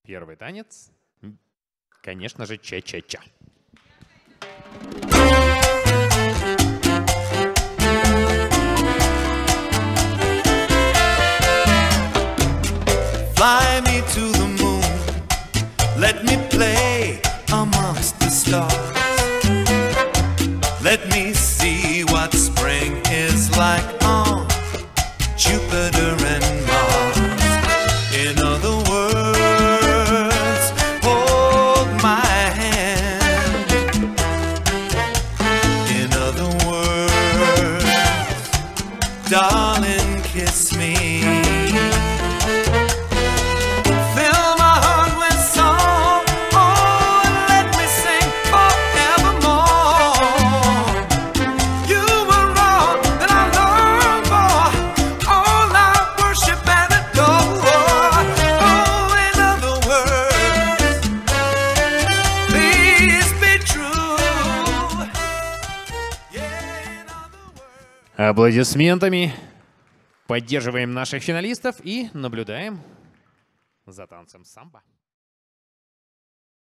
Первый танец, конечно же, ча-ча-ча. Fly me to the moon, let me play amongst the stars. Let me see what spring is like on Jupiter and Mars. In other words, hold my hand. In other words, darling, kiss me. Аплодисментами поддерживаем наших финалистов и наблюдаем за танцем самбо.